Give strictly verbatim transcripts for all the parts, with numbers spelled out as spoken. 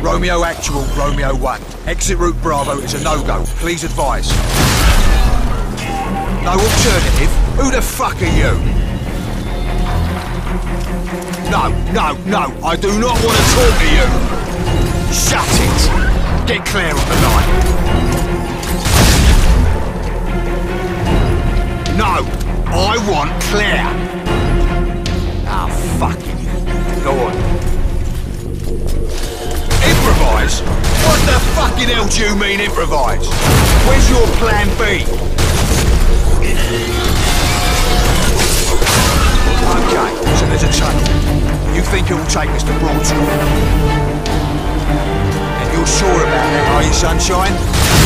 Romeo Actual, Romeo one. Exit route Bravo is a no-go. Please advise. No alternative? Who the fuck are you? No, no, no, I do not want to talk to you! Shut it! Get clear of the line. No, I want clear! Ah, oh, fuck it. Go on. Improvise? What the fucking hell do you mean improvise? Where's your plan B? Okay, so there's a tunnel. You think it will take us to Broad Street? And you're sure about that, are you, Sunshine?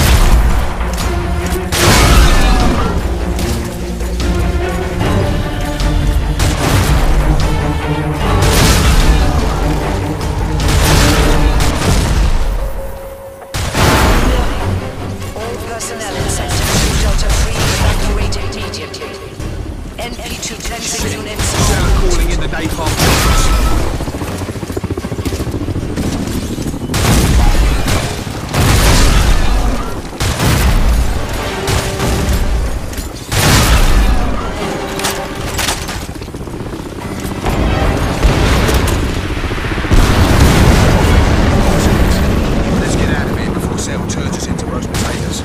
All personnel in Sector two Delta three evacuated immediately. N P two cleansing units. Stella calling in the napalm fortress. Let's get out of here before Cell turns us into roast potatoes.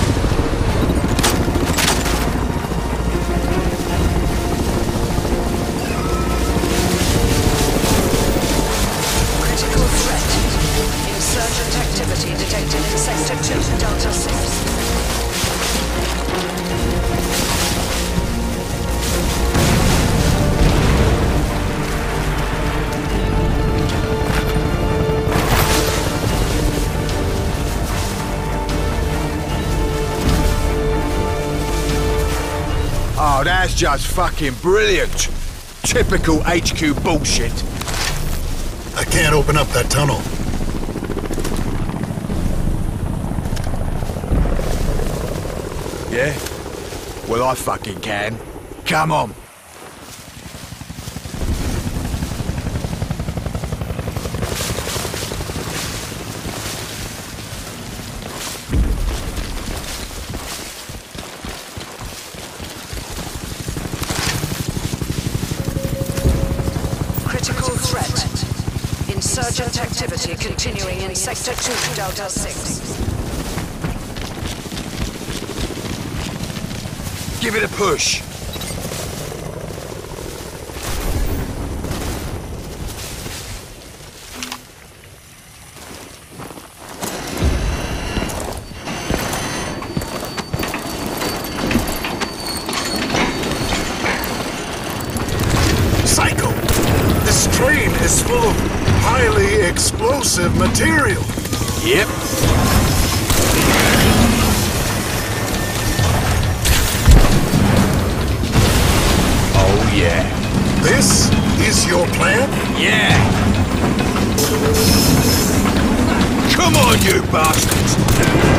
Oh, that's just fucking brilliant. Typical H Q bullshit. I can't open up that tunnel. Yeah? Well, I fucking can. Come on. Critical threat. Insurgent activity continuing in Sector two Delta six. Give it a push. Psycho! This train is full of highly explosive material. Yep. Oh, yeah. This is your plan? Yeah. Come on, you bastards!